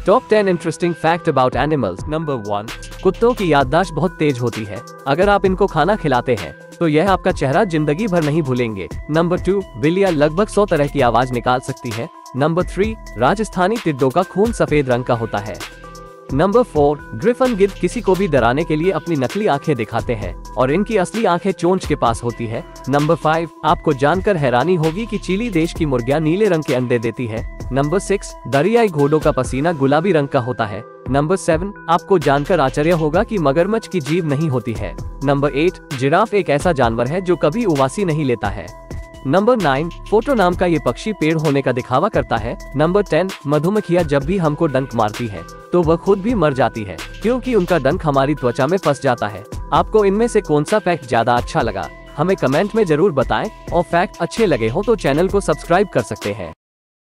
Top 10 interesting fact about animals. Number 1, कुत्तों की याददाश्त बहुत तेज होती है। अगर आप इनको खाना खिलाते हैं तो यह आपका चेहरा जिंदगी भर नहीं भूलेंगे। नंबर 2, बिल्लियां लगभग 100 तरह की आवाज निकाल सकती है। नंबर 3, राजस्थानी टिड्डों का खून सफेद रंग का होता है। नंबर 4, ग्रिफन गिद्ध किसी को भी डराने के लिए अपनी नकली आंखें दिखाते हैं और इनकी असली आंखें चोंच के पास होती है। नंबर 5, आपको जानकर हैरानी होगी कि चिली देश की मुर्गियां नीले रंग के अंडे देती है। नंबर 6, दरियाई घोड़ों का पसीना गुलाबी रंग का होता है। नंबर 7, आपको जानकर आश्चर्य होगा कि मगरमच्छ की जीभ नहीं होती है। नंबर 8, जिराफ एक ऐसा जानवर है जो कभी उबासी नहीं लेता है। नंबर 9, फोटो नाम का ये पक्षी पेड़ होने का दिखावा करता है। नंबर 10, मधुमक्खियां जब भी हमको डंक मारती है तो वह खुद भी मर जाती है क्योंकि उनका डंक हमारी त्वचा में फंस जाता है। आपको इनमें से कौन सा फैक्ट ज्यादा अच्छा लगा, हमें कमेंट में जरूर बताएं और फैक्ट अच्छे लगे हो तो चैनल को सब्सक्राइब कर सकते हैं।